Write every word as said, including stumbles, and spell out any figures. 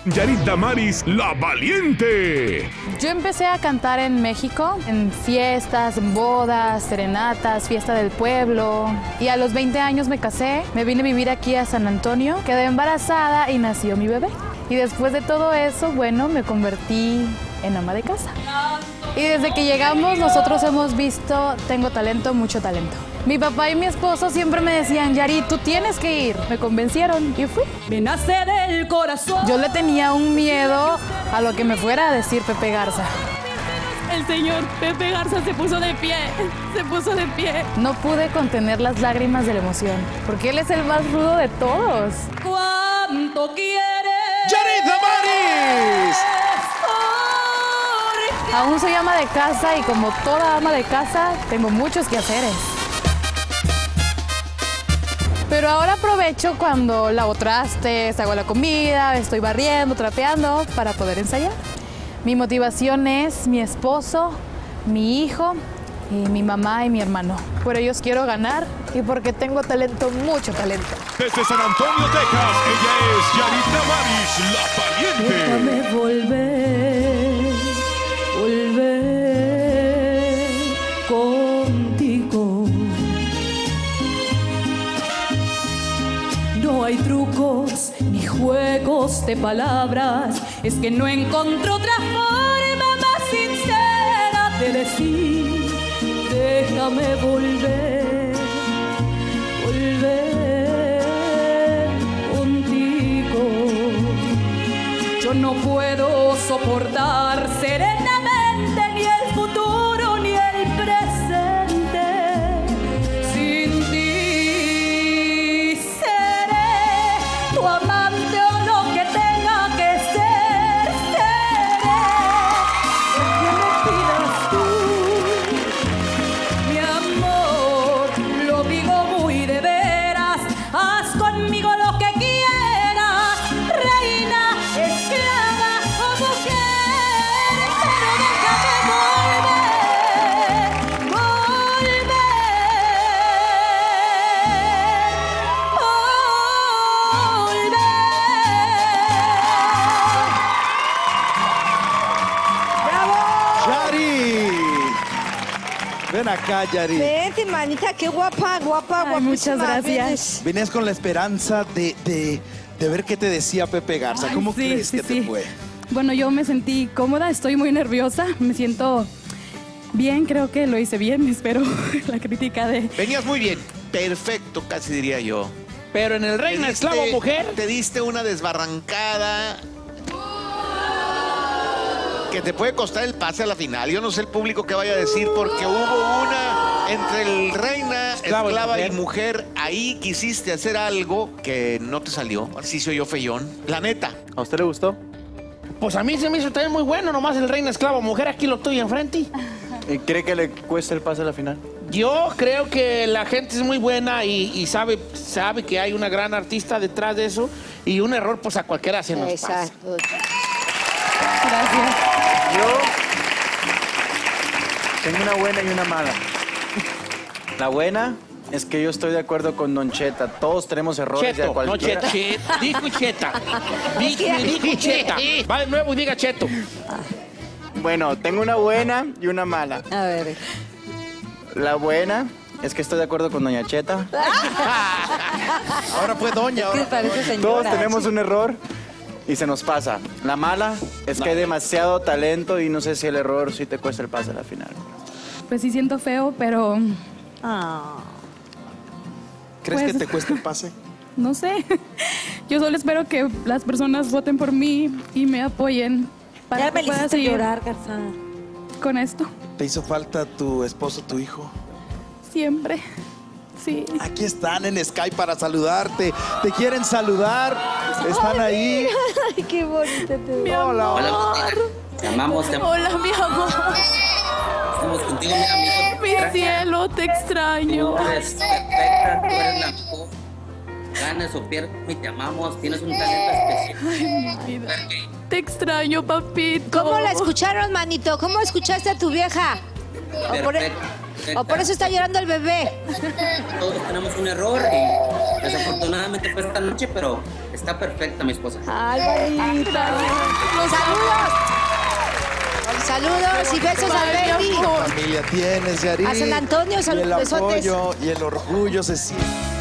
Yarit Damaris, la valiente. Yo empecé a cantar en México, en fiestas, en bodas, serenatas, fiesta del pueblo. Y a los veinte años me casé, me vine a vivir aquí a San Antonio, quedé embarazada y nació mi bebé. Y después de todo eso, bueno, me convertí en ama de casa. Y desde que llegamos, nosotros hemos visto, tengo talento, mucho talento. Mi papá y mi esposo siempre me decían, Yarit, tú tienes que ir. Me convencieron y fui. Me nace del corazón. Yo le tenía un miedo a lo que me fuera a decir Pepe Garza. El señor Pepe Garza se puso de pie, se puso de pie. No pude contener las lágrimas de la emoción, porque él es el más rudo de todos. ¿Cuánto quieres? ¡Yarit Damaris! Aún soy ama de casa y como toda ama de casa, tengo muchos quehaceres. Pero ahora aprovecho cuando lavo trastes, hago la comida, estoy barriendo, trapeando para poder ensayar. Mi motivación es mi esposo, mi hijo y mi mamá y mi hermano. Por ellos quiero ganar y porque tengo talento, mucho talento. Desde San Antonio, Texas, ella es Yarit Damaris, la valiente. Déjame volver, volver contigo. No hay trucos ni juegos de palabras. Es que no encuentro otra forma más sincera de decir: déjame volver, volver contigo. Yo no puedo soportar serenamente ni el futuro ni el presente. Sin ti seré tu amante o lo que tenga que ser. Seré lo que me pidas tú, mi amor. Lo digo muy de veras. Haz conmigo lo que quieras, reina, esclava o mujer. Pero déjame volver, volver, ¡Yarit! Ven acá, Yarit. Vente, manita, qué guapa, guapa, Ay, guapísima. muchas gracias. Vienes. Venías con la esperanza de, de, de ver qué te decía Pepe Garza. Ay, ¿Cómo sí, crees sí, que sí. te fue? Bueno, yo me sentí cómoda, estoy muy nerviosa, me siento bien, creo que lo hice bien, espero la crítica de... Venías muy bien, perfecto, casi diría yo. Pero en el Reina Te diste- Esclavo Mujer, Te diste una desbarrancada que te puede costar el pase a la final. Yo no sé el público qué vaya a decir porque hubo una entre el Reina, Esclavo y Esclava y Mujer. mujer. Ahí quisiste hacer algo que no te salió. Así soy yo feyón. La neta. ¿A usted le gustó? pues a mí se me hizo también muy bueno, nomás el Reina Esclavo Mujer, aquí lo estoy enfrente. ¿Y cree que le cuesta el pase a la final? Yo creo que la gente es muy buena y, y sabe, sabe que hay una gran artista detrás de eso y un error pues a cualquiera se nos pasa. Exacto. Gracias. Yo tengo una buena y una mala. La buena es que yo estoy de acuerdo con Don Cheta. Todos tenemos errores de Cheto, no cualquiera. Cheta. Cheta. Dijo Cheta. Dijo, dijo Cheta. Va de nuevo y diga Cheto. Bueno, tengo una buena y una mala. A ver. La buena es que estoy de acuerdo con Doña Cheta. Ahora fue doña. ¿Qué Ahora. parece, señora? Todos tenemos un error y se nos pasa. La mala es que hay demasiado talento y no sé si el error sí te cuesta el pase a la final. Pues sí siento feo, pero Ah. ¿Crees Pues- que te cuesta el pase? no sé. Yo solo espero que las personas voten por mí y me apoyen para Ya me que pueda hiciste seguir llorar, Garza. con esto. ¿Te hizo falta tu esposo, tu hijo? Siempre. Sí. Aquí están en Skype para saludarte. Te quieren saludar. Están ahí. Ay, qué bonita te Mi veo. amor. Hola, te amamos, te amamos. Hola, mi amor. Estamos contigo, mira, mi hijo. Mi cielo, te extraño. Tú eres perfecta, tú eres la mejor. Ganes o pierdas, y te amamos. Tienes un talento especial. Ay, mi vida. Te extraño, papito. ¿Cómo la escucharon, manito? ¿Cómo escuchaste a tu vieja? O por- Perfecto. O por eso está llorando el bebé. Todos tenemos un error y desafortunadamente fue esta noche, pero está perfecta mi esposa. Ay, bonita. Saludos. Saludos y besos al baby. Familia tienes, Yarit. A San Antonio, y el besotes. apoyo y el orgullo se siente.